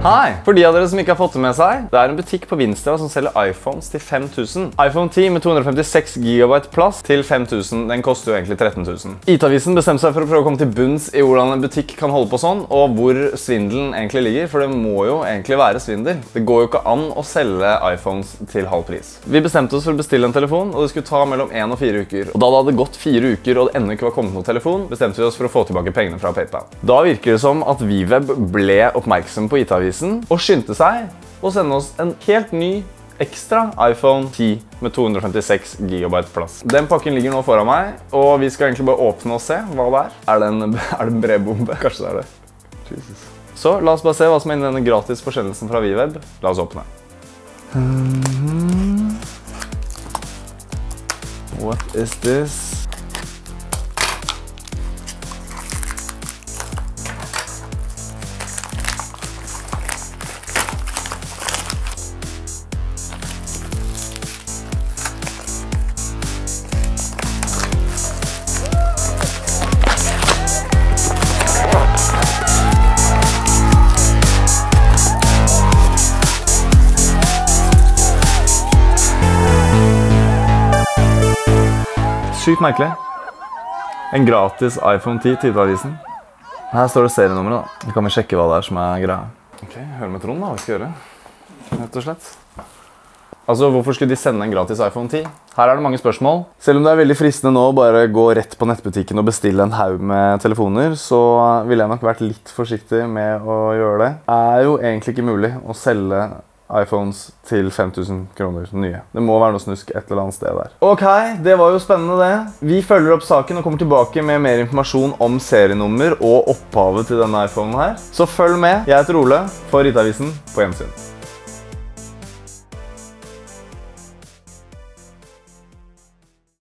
Hei! For de av dere som ikke har fått det med seg, det er en butikk på Vinstra som selger iPhones til 5000. iPhone 10 med 256 GB plass til 5000, den koster jo egentlig 13 000. IT-avisen bestemte seg for å prøve å komme til bunns i hvordan en butikk kan holde på sånn, og hvor svindelen egentlig ligger, for det må jo egentlig være svindel. Det går jo ikke an å selge iPhones til halv pris. Vi bestemte oss for å bestille en telefon, og det skulle ta mellom 1 og 4 uker. Og da det hadde gått 4 uker og det ennå ikke var kommet noen telefon, bestemte vi oss for å få tilbake pengene fra PayPal. Da virker det som at Vweb ble oppmerksom på IT-avisen og skyndte seg å sende oss en helt ny ekstra iPhone 10 med 256 GB plass. Den pakken ligger nå foran meg, og vi skal egentlig bare åpne og se hva det er. Er det en brevbombe? Kanskje det er det. Jesus. Så la oss bare se hva som er inni denne gratis forsendelsen fra Vweb. La oss åpne. What is this? Sykt merkelig. En gratis iPhone 10 til IT-avisen. Her står det serienummeret da. Vi kan sjekke hva det er som er greia. Ok, hør med Trond da, hva skal vi gjøre? Rett og slett. Altså, hvorfor skulle de sende en gratis iPhone 10? Her er det mange spørsmål. Selv om det er veldig fristende nå å bare gå rett på nettbutikken og bestille en haug med telefoner, så ville jeg nok vært litt forsiktig med å gjøre det. Det er jo egentlig ikke mulig å selge iPhones til 5000 kroner nye. Det må være noe snusk et eller annet sted der. Ok, det var jo spennende det. Vi følger opp saken og kommer tilbake med mer informasjon om serienummer og opphavet til denne iPhonen her. Så følg med. Jeg heter Ole for IT-avisen på hjemmesiden.